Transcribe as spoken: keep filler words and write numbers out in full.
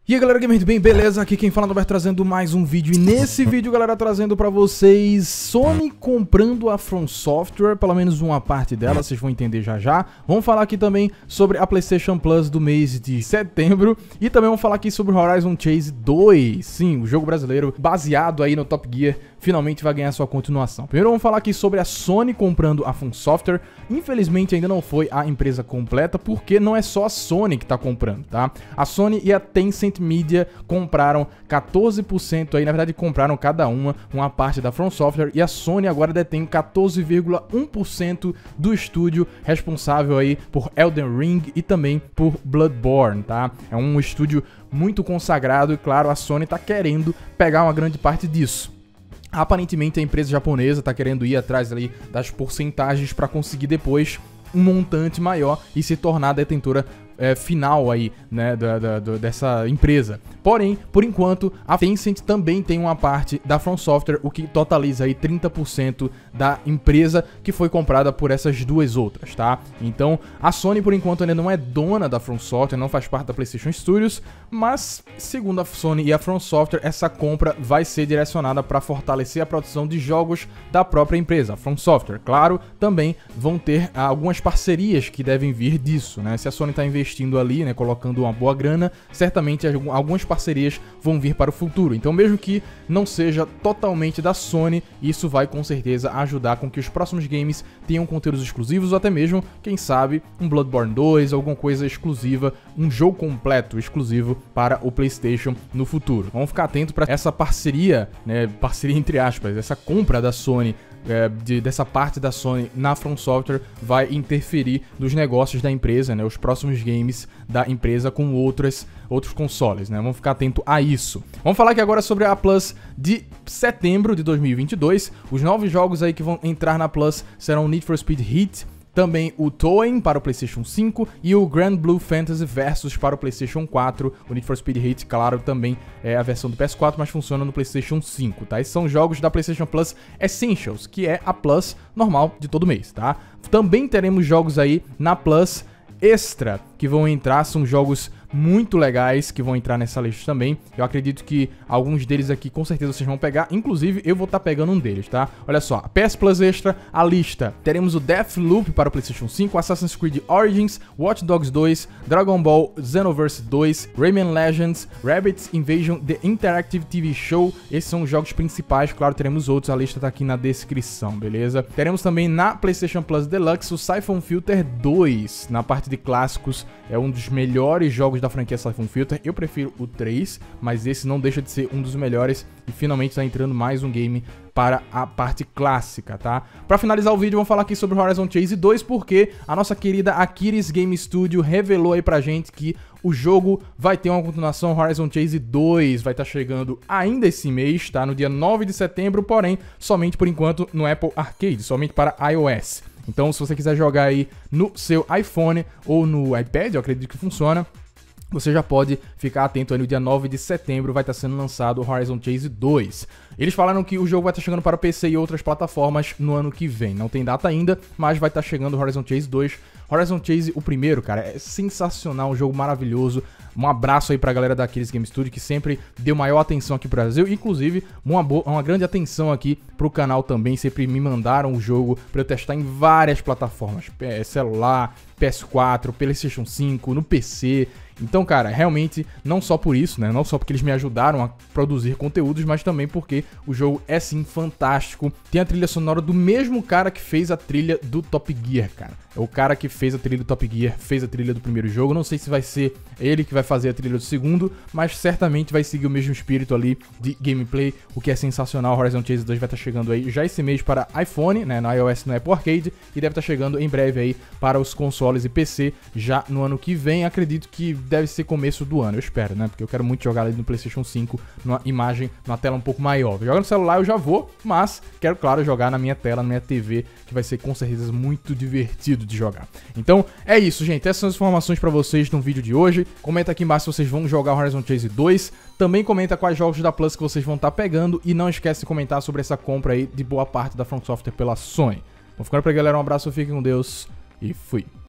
E aí galera, gamer bem, beleza? Aqui quem fala é o Alberto, trazendo mais um vídeo. E nesse vídeo, galera, trazendo pra vocês Sony comprando a From Software, pelo menos uma parte dela, vocês vão entender já já. Vamos falar aqui também sobre a PlayStation Plus do mês de setembro. E também vamos falar aqui sobre Horizon Chase dois. Sim, o jogo brasileiro baseado aí no Top Gear finalmente vai ganhar sua continuação. Primeiro vamos falar aqui sobre a Sony comprando a From Software. Infelizmente ainda não foi a empresa completa, porque não é só a Sony que tá comprando, tá? A Sony e a Tencent Media compraram quatorze por cento aí, na verdade compraram cada uma uma parte da From Software, e a Sony agora detém quatorze vírgula um por cento do estúdio responsável aí por Elden Ring e também por Bloodborne, tá? É um estúdio muito consagrado e claro, a Sony tá querendo pegar uma grande parte disso. Aparentemente a empresa japonesa está querendo ir atrás ali das porcentagens para conseguir depois um montante maior e se tornar detentora é, final aí, né, da, da, da, dessa empresa. Porém, por enquanto, a Tencent também tem uma parte da From Software, o que totaliza aí trinta por cento da empresa que foi comprada por essas duas outras, tá? Então, a Sony por enquanto ainda não é dona da From Software, não faz parte da PlayStation Studios, mas segundo a Sony e a From Software, essa compra vai ser direcionada para fortalecer a produção de jogos da própria empresa, a From Software. Claro, também vão ter algumas parcerias que devem vir disso, né? Se a Sony está investindo ali, né, colocando uma boa grana, certamente algumas parcerias vão vir para o futuro. Então, mesmo que não seja totalmente da Sony, isso vai com certeza ajudar com que os próximos games tenham conteúdos exclusivos, ou até mesmo, quem sabe, um Bloodborne dois, alguma coisa exclusiva, um jogo completo exclusivo para o PlayStation no futuro. Vamos ficar atento para essa parceria, né, parceria entre aspas, essa compra da Sony, É, de, dessa parte da Sony na From Software vai interferir nos negócios da empresa, né, os próximos games da empresa com outras, outros consoles, né, vamos ficar atento a isso. Vamos falar aqui agora sobre a Plus de setembro de dois mil e vinte e dois, os novos jogos aí que vão entrar na Plus serão Need for Speed Heat, também o Toem para o PlayStation cinco e o Grand Blue Fantasy Versus para o PlayStation quatro. O Need for Speed Heat, claro, também é a versão do P S quatro, mas funciona no PlayStation cinco, tá? Esses são jogos da PlayStation Plus Essentials, que é a Plus normal de todo mês, tá? Também teremos jogos aí na Plus Extra, que vão entrar, são jogos muito legais que vão entrar nessa lista também. Eu acredito que alguns deles aqui com certeza vocês vão pegar, inclusive eu vou estar tá pegando um deles, tá? Olha só, P S Plus Extra, a lista. Teremos o Deathloop para o PlayStation cinco, Assassin's Creed Origins, Watch Dogs dois, Dragon Ball Xenoverse dois, Rayman Legends, Rabbids Invasion, The Interactive T V Show. Esses são os jogos principais, claro, teremos outros, a lista tá aqui na descrição, beleza? Teremos também na PlayStation Plus Deluxe o Siphon Filter dois, na parte de clássicos, é um dos melhores jogos da franquia Siphon Filter. Eu prefiro o três, mas esse não deixa de ser um dos melhores e finalmente está entrando mais um game para a parte clássica, tá? Para finalizar o vídeo, vamos falar aqui sobre Horizon Chase dois, porque a nossa querida Aquiris Game Studio revelou aí pra gente que o jogo vai ter uma continuação. Horizon Chase dois vai estar tá chegando ainda esse mês, tá? No dia nove de setembro, porém, somente por enquanto no Apple Arcade, somente para iOS. Então, se você quiser jogar aí no seu iPhone ou no iPad, eu acredito que funciona, você já pode ficar atento aí no dia nove de setembro, vai estar sendo lançado o Horizon Chase dois. Eles falaram que o jogo vai estar chegando para o P C e outras plataformas no ano que vem. Não tem data ainda, mas vai estar chegando o Horizon Chase dois. Horizon Chase, o primeiro, cara, é sensacional, um jogo maravilhoso. Um abraço aí pra galera da Aquiris Game Studio, que sempre deu maior atenção aqui pro Brasil. Inclusive, uma, boa, uma grande atenção aqui pro canal também. Sempre me mandaram o jogo pra eu testar em várias plataformas. Celular, P S quatro, PlayStation cinco, no P C. Então, cara, realmente, não só por isso, né? Não só porque eles me ajudaram a produzir conteúdos, mas também porque o jogo é, sim, fantástico. Tem a trilha sonora do mesmo cara que fez a trilha do Top Gear, cara. É o cara que fez a trilha do Top Gear, fez a trilha do primeiro jogo. Não sei se vai ser ele que vai fazer a trilha do segundo, mas certamente vai seguir o mesmo espírito ali de gameplay, o que é sensacional. Horizon Chase dois vai estar chegando aí já esse mês para iPhone, né, no iOS, no Apple Arcade, e deve estar chegando em breve aí para os consoles e P C já no ano que vem. Acredito que deve ser começo do ano, eu espero, né, porque eu quero muito jogar ali no PlayStation cinco, numa imagem, numa tela um pouco maior. Jogar no celular eu já vou, mas quero, claro, jogar na minha tela, na minha T V, que vai ser com certeza muito divertido de jogar. Então é isso, gente, essas são as informações pra vocês no vídeo de hoje. Comenta aqui embaixo se vocês vão jogar Horizon Chase dois, também comenta quais jogos da Plus que vocês vão estar pegando e não esquece de comentar sobre essa compra aí de boa parte da From Software pela Sony. Vou ficando pra galera, um abraço, fiquem com Deus e fui!